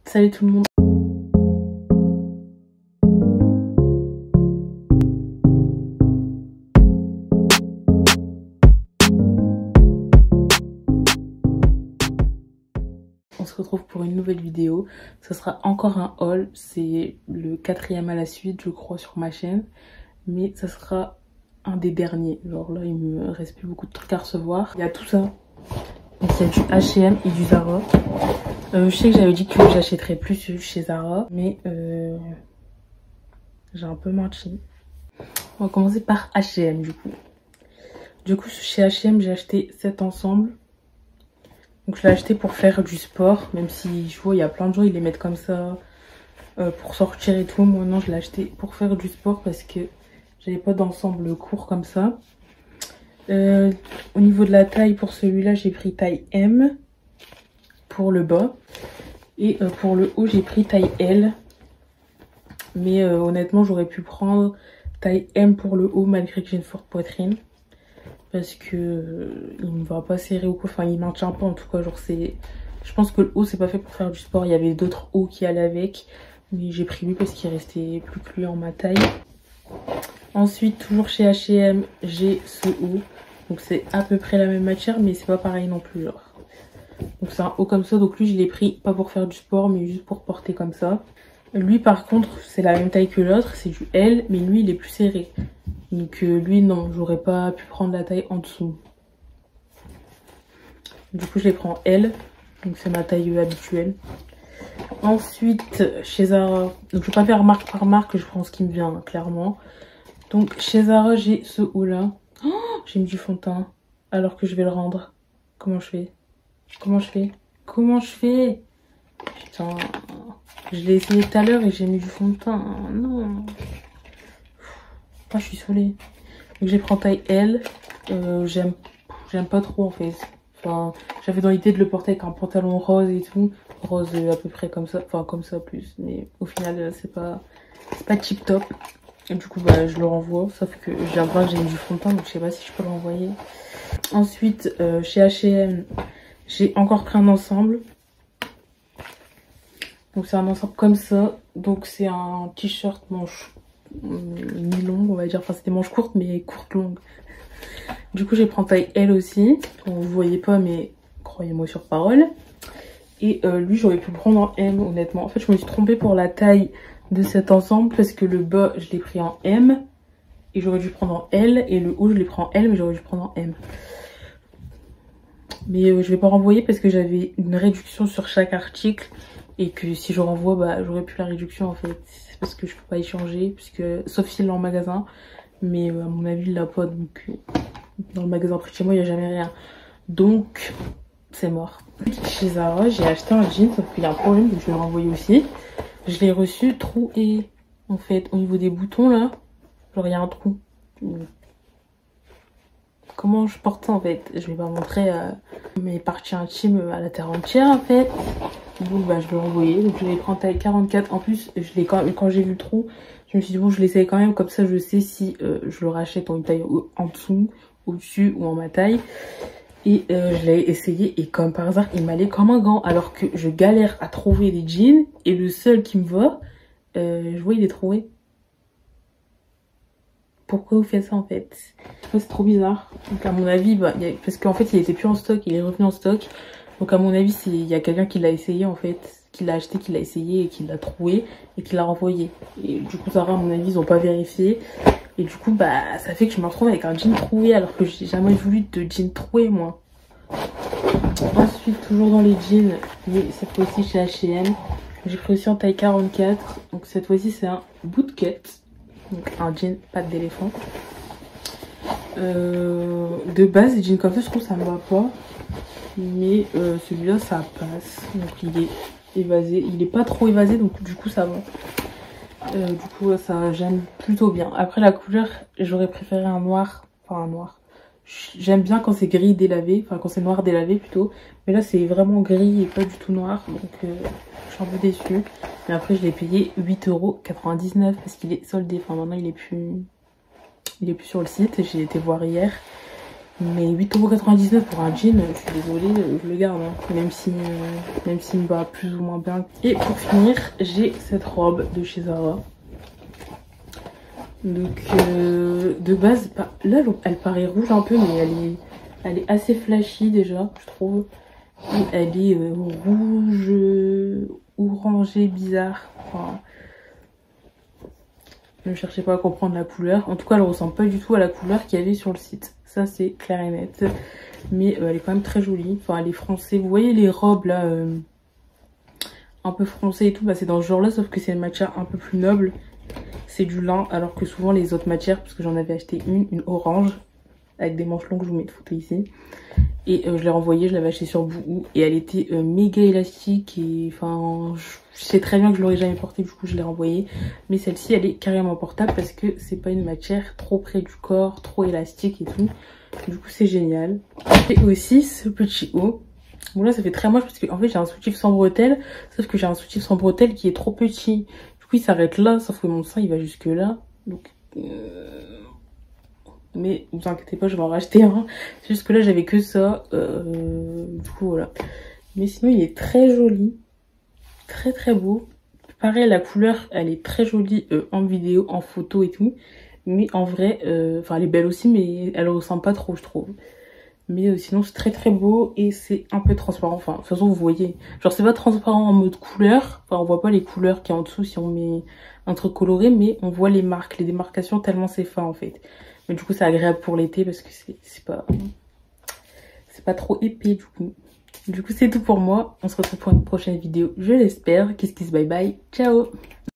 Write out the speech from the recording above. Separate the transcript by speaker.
Speaker 1: Salut tout le monde. On se retrouve pour une nouvelle vidéo. Ce sera encore un haul. C'est le 4e à la suite, je crois, sur ma chaîne. Mais ça sera un des derniers. Genre là, il me reste plus beaucoup de trucs à recevoir. Il y a tout ça. Donc il y a du H&M et du Zara. Je sais que j'avais dit que j'achèterais plus chez Zara. Mais j'ai un peu menti. On va commencer par H&M du coup. Du coup, chez H&M, j'ai acheté cet ensemble. Donc je l'ai acheté pour faire du sport, même si je vois il y a plein de gens ils les mettent comme ça pour sortir et tout. Moi non, je l'ai acheté pour faire du sport parce que j'avais pas d'ensemble court comme ça. Au niveau de la taille pour celui-là, j'ai pris taille M pour le bas. Et pour le haut, j'ai pris taille L. Mais honnêtement, j'aurais pu prendre taille M pour le haut malgré que j'ai une forte poitrine. Parce que il me va pas serrer ou quoi, enfin il maintient pas en tout cas, genre c'est... Je pense que le haut c'est pas fait pour faire du sport, il y avait d'autres hauts qui allaient avec. Mais j'ai pris lui parce qu'il restait plus que lui en ma taille. Ensuite, toujours chez H&M, j'ai ce haut. Donc c'est à peu près la même matière mais c'est pas pareil non plus genre. Donc c'est un haut comme ça, donc lui je l'ai pris pas pour faire du sport mais juste pour porter comme ça. Lui par contre c'est la même taille que l'autre, c'est du L mais lui il est plus serré. Donc lui non, j'aurais pas pu prendre la taille en dessous. Du coup je les prends L, donc c'est ma taille habituelle. Ensuite chez Zara, donc je vais pas faire marque par marque, je prends ce qui me vient hein, clairement. Donc chez Zara j'ai ce haut là. Oh, j'ai mis du fond de teint alors que je vais le rendre. Comment je fais? Comment je fais? Comment je fais? Putain, je l'ai essayé tout à l'heure et j'ai mis du fond de teint. Non. Ah, je suis saoulée. Donc je les prends taille L. J'aime pas trop en fait. Enfin, j'avais dans l'idée de le porter avec un pantalon rose et tout. Rose à peu près comme ça. Enfin comme ça plus. Mais au final c'est pas tip top. Et du coup bah je le renvoie. Sauf que j'ai mis du fond de teint donc je sais pas si je peux le renvoyer. Ensuite chez H&M j'ai encore pris un ensemble. Donc c'est un ensemble comme ça. Donc c'est un t-shirt manche mi-longue on va dire, enfin c'était manches courtes mais courtes longues. Du coup j'ai pris taille L aussi, bon, vous voyez pas mais croyez-moi sur parole. Et lui j'aurais pu le prendre en M honnêtement. En fait je me suis trompée pour la taille de cet ensemble parce que le bas je l'ai pris en M et j'aurais dû prendre en L, et le haut je l'ai pris en L mais j'aurais dû prendre en M. Mais je vais pas renvoyer parce que j'avais une réduction sur chaque article et que si je renvoie bah j'aurais plus la réduction en fait. Parce que je peux pas y changer, puisque sauf s'il l'a en magasin, mais à mon avis il l'a pas, donc dans le magasin près de chez moi il n'y a jamais rien, donc c'est mort. Chez Zara j'ai acheté un jean, sauf qu'il y a un problème donc je vais le renvoyer aussi. Je l'ai reçu troué en fait au niveau des boutons là, genre il y a un trou. Comment je porte ça en fait? Je vais pas montrer mes parties intimes à la terre entière en fait. Donc bah je vais l'envoyer. Donc je les prends taille 44. En plus quand j'ai vu le trou, je me suis dit bon je l'essaye quand même, comme ça je sais si je le rachète en une taille en dessous, au-dessus ou en ma taille. Et je l'ai essayé et comme par hasard il m'allait comme un gant, alors que je galère à trouver des jeans et le seul qui me va, je vois il est trouvé. Pourquoi vous faites ça en fait? C'est trop bizarre. Donc à mon avis, bah, parce qu'en fait il était plus en stock, il est revenu en stock. Donc à mon avis il y a quelqu'un qui l'a essayé en fait, qui l'a acheté, qui l'a essayé et qui l'a trouvé et qui l'a renvoyé. Et du coup Zara à mon avis ils ont pas vérifié. Et du coup bah ça fait que je me retrouve avec un jean troué alors que j'ai jamais voulu de jean troué moi. Ensuite toujours dans les jeans, mais cette fois-ci chez H&M, j'ai pris aussi en taille 44. Donc cette fois-ci c'est un bootcut. Donc un jean patte d'éléphant. De base les jeans comme ça je trouve ça me va pas. Mais celui-là ça passe. Donc il est évasé. Il est pas trop évasé donc du coup ça va. Du coup ça j'aime plutôt bien. Après la couleur j'aurais préféré un noir. Enfin un noir. J'aime bien quand c'est gris délavé. Enfin quand c'est noir délavé plutôt. Mais là c'est vraiment gris et pas du tout noir. Donc je suis un peu déçue. Mais après je l'ai payé 8,99 € parce qu'il est soldé. Enfin maintenant il est plus sur le site. J'ai été voir hier. Mais 8,99 € pour un jean, je suis désolée, je le garde, hein. Même s'il me va plus ou moins bien. Et pour finir, j'ai cette robe de chez Zara. Donc de base, là elle paraît rouge un peu, mais elle est assez flashy déjà, je trouve. Et elle est rouge, orangé, bizarre. Enfin, ne cherchez pas à comprendre la couleur. En tout cas, elle ressemble pas du tout à la couleur qu'il y avait sur le site. Ça, c'est clair et net. Mais elle est quand même très jolie. Enfin, elle est froncée. Vous voyez les robes là, un peu froncées et tout. Bah, c'est dans ce genre-là, sauf que c'est une matière un peu plus noble. C'est du lin, alors que souvent les autres matières, parce que j'en avais acheté une orange, avec des manches longues, je vous mets une photo ici. Et je l'ai renvoyée, je l'avais achetée sur Boohoo. Et elle était méga élastique. Et enfin, je sais très bien que je l'aurais jamais portée, du coup je l'ai renvoyée. Mais celle-ci, elle est carrément portable parce que c'est pas une matière trop près du corps, trop élastique et tout. Du coup, c'est génial. Et aussi ce petit haut. Bon là, ça fait très moche parce qu'en fait, j'ai un soutif sans bretelles. Sauf que j'ai un soutif sans bretelles qui est trop petit. Du coup, il s'arrête là, sauf que mon sein, il va jusque là. Donc... Mais vous inquiétez pas, je vais en racheter un. C'est juste que là, j'avais que ça. Du coup, voilà. Mais sinon, il est très joli. Très très beau. Pareil, la couleur, elle est très jolie en vidéo, en photo et tout. Mais en vrai, enfin, elle est belle aussi, mais elle ressemble pas trop, je trouve. Mais sinon, c'est très très beau et c'est un peu transparent. Enfin, de toute façon, vous voyez. Genre, c'est pas transparent en mode couleur. Enfin, on voit pas les couleurs qu'il y a en dessous si on met un truc coloré, mais on voit les marques, les démarcations tellement c'est fin en fait. Mais du coup, c'est agréable pour l'été parce que c'est pas trop épais du coup. Du coup, c'est tout pour moi. On se retrouve pour une prochaine vidéo, je l'espère. Kiss kiss bye bye. Ciao.